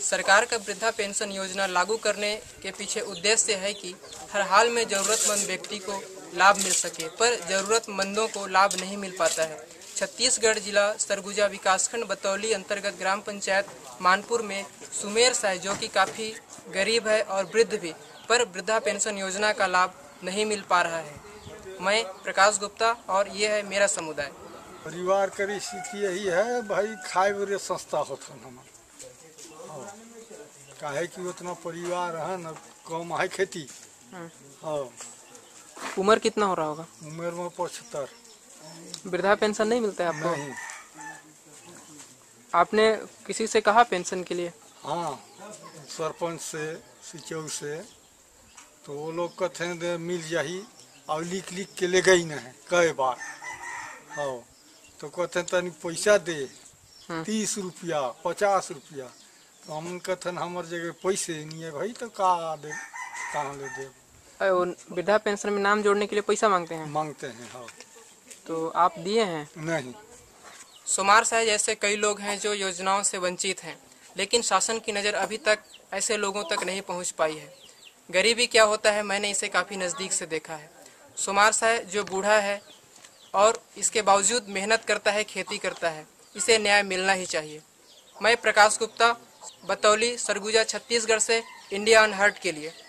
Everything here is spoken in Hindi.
सरकार का वृद्धा पेंशन योजना लागू करने के पीछे उद्देश्य है कि हर हाल में ज़रूरतमंद व्यक्ति को लाभ मिल सके, पर ज़रूरतमंदों को लाभ नहीं मिल पाता है। छत्तीसगढ़ जिला सरगुजा विकासखंड बतौली अंतर्गत ग्राम पंचायत मानपुर में सुमेर साय, जो कि काफ़ी गरीब है और वृद्ध भी, पर वृद्धा पेंशन योजना का लाभ नहीं मिल पा रहा है। मैं प्रकाश गुप्ता और ये है मेरा समुदाय। परिवार की स्थिति यही है भाई, खाए बरे संस्था होता हम काहे कि उतना परिवार है न, कम है खेती। उम्र कितना हो रहा होगा? उम्र में 75। वृद्धा पेंशन नहीं मिलता है आपको? नहीं। आपने किसी से कहा पेंशन के लिए? हाँ, सरपंच से, सिचौ से, तो वो लोग कहते हैं मिल जाही और लिख के ले गई न है कई बार। हाँ, तो कहते हैं तनी पैसा दे, 30 रुपया 50 रुपया, तो हम कहते हैं हमारे जगह पैसे नहीं है भाई, तो कहाँ ले दे। वृद्धा पेंशन में नाम जोड़ने के लिए पैसा मांगते हैं? मांगते हैं। हाँ। तो आप दिए हैं? नहीं। सुमार साय जैसे कई लोग हैं जो योजनाओं से वंचित हैं, लेकिन शासन की नज़र अभी तक ऐसे लोगों तक नहीं पहुंच पाई है। गरीबी क्या होता है मैंने इसे काफ़ी नज़दीक से देखा है। सुमार साय जो बूढ़ा है और इसके बावजूद मेहनत करता है, खेती करता है, इसे न्याय मिलना ही चाहिए। मैं प्रकाश गुप्ता, बतौली, सरगुजा, छत्तीसगढ़ से इंडिया अनहर्ड के लिए।